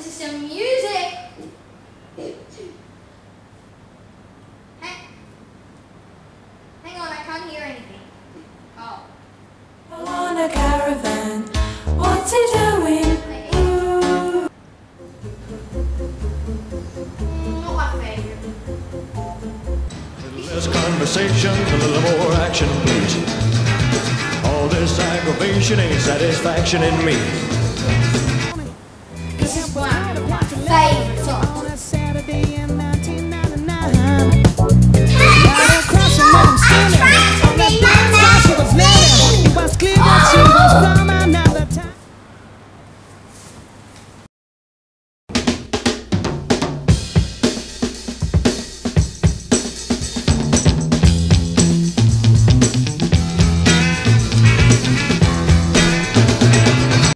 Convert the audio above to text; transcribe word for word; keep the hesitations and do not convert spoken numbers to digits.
to some music. Hang, hang on, I can't hear anything. Oh. On a caravan, what's he doing? Ooh. Not my favorite. Less conversation, a little more action, please. All this aggravation ain't satisfaction in me. This is one of my favorite songs.